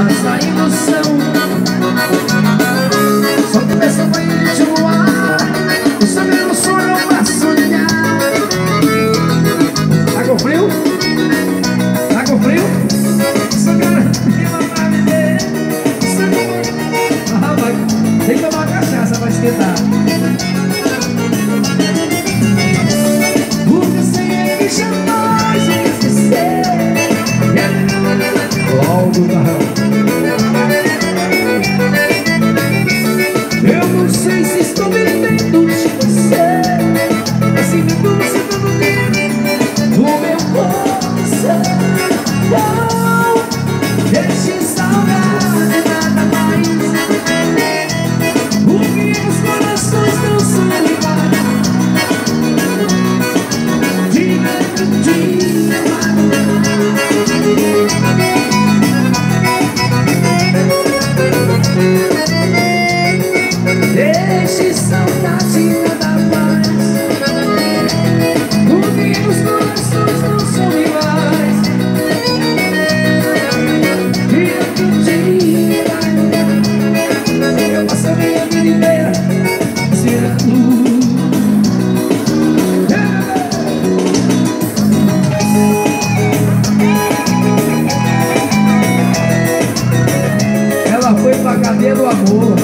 mas a ilusão só começa a enjoar. Isso mesmo sonho pra sonhar. Tá com frio? Tá com frio? Só quero clima pra viver. Ah, vai. Tem que tomar cachaça pra esquentar. Porque sem ele jamais eu esquecer. Cláudio, eu não sei se estou vivendo de você, mas se vendo você todo dia no meu coração. Não deixe saudade nada mais, porque os corações não são iguais. Dia por dia, deixe saudade nada mais, porque os corações não são iguais. Dia por dia, eu passo a minha vida inteira esperando. Ela foi pra cadeia do amor.